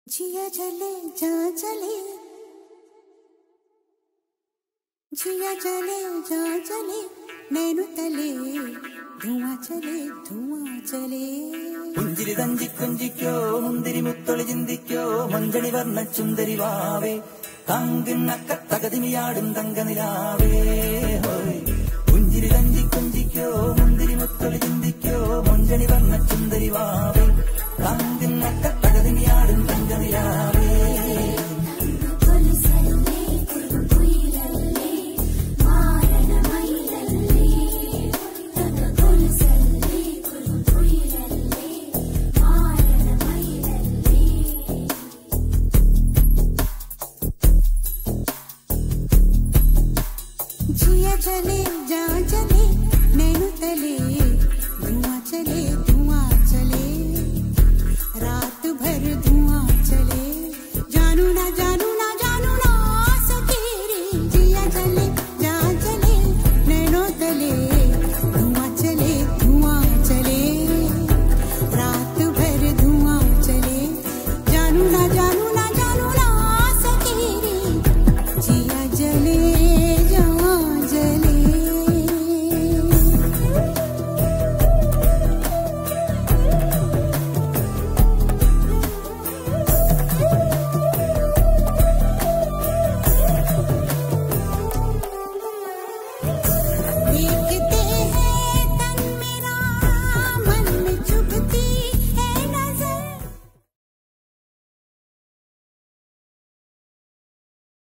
जिया चले जा चले, जिया चले जा चले, नैनु तले धुआं चले പുഞ്ചിരി തഞ്ചി കൊഞ്ചിക്കോ മുന്തിരി മുത്തൊളി ചിന്തിക്കോ മഞ്ചണി വർണ്ണ ചുന്ദരി വാവേ തങ്കിണ്ണക്ക തകതിമിയാടും തങ്കനിലാവേ പുഞ്ചിരി തഞ്ചി കൊഞ്ചിക്കോ മുന്തിരി മുത്തൊളി ചിന്തിക്കോ മഞ്ചണി വർണ്ണ ചുന്ദരി വാവേ തങ്കിണ്ണക്ക